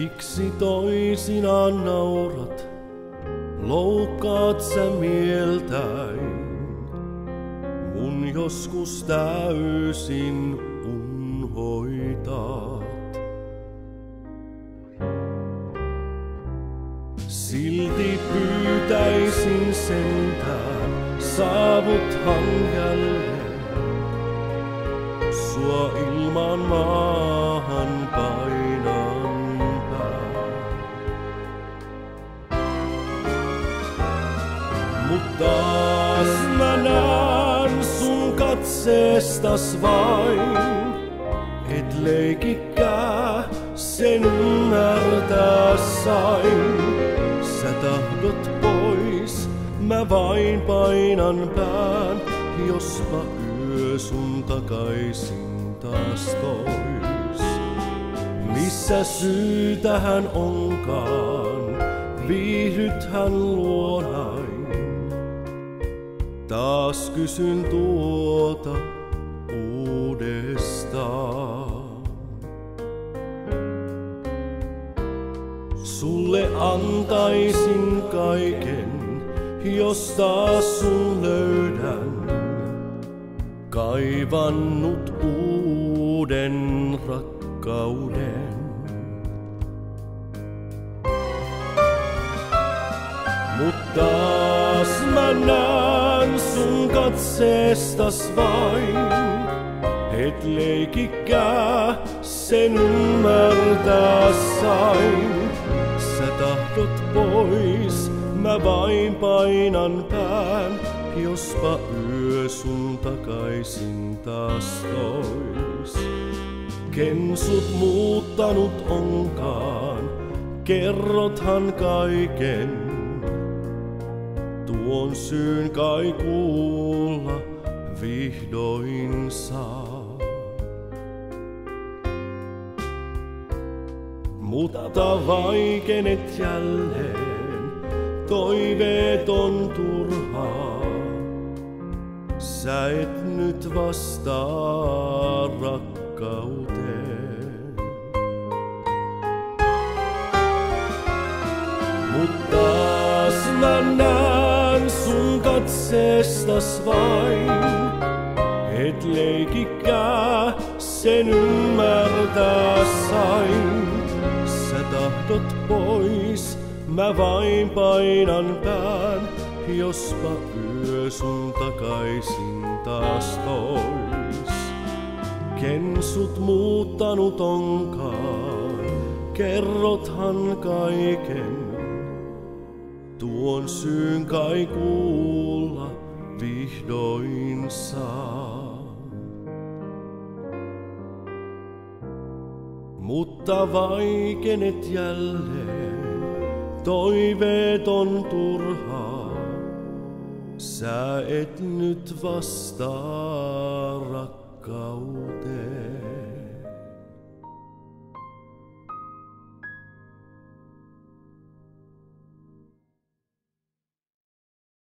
Miksi toisinaan naurat, loukkaat sä mieltäin, mun joskus täysin unhoitat. Silti pyytäisin sentään, saavuthan jälleen sua ilman maahan painan pää. Mut taas mä näen sun katseestas vain, et leikikää, sen ymmärtää sain. Sä tahdot pois, mä vain painan pään, jospa yö sun takaisin taas tois. Missä syy tähän onkaan, viihdythän luonain. Taas kysyn tuota uudestaan. Sulle antaisin kaiken, jos taas sun löydän. Kaivannut uuden rakkauden. Mut taas mä näen sun katseestas vain, et leikikää, sen ymmärtää sain. Sä tahdot pois, mä vain painan pään, jospa yö sun takaisin taas tois. Ken sut muuttanut onkaan, kerrothan kaiken. Tuon syyn kai kuulla vihdoin saa. Mutta vaikenet jälleen, toiveet on turhaa. Sä et nyt vastaa rakkauteen. Mut taas mä näen sun katseestas vain, et leikikää, sen ymmärtää sain. Sä tahdot pois, mä vain painan pään, jospa yö sun takaisin taas tois. Ken sut muuttanut onkaan, kerrothan kaiken. Tuon syyn kai kuulla vihdoin saa. Mutta vaikenet jälleen, toiveet on turhaa. Sä et nyt vastaa rakkauteen.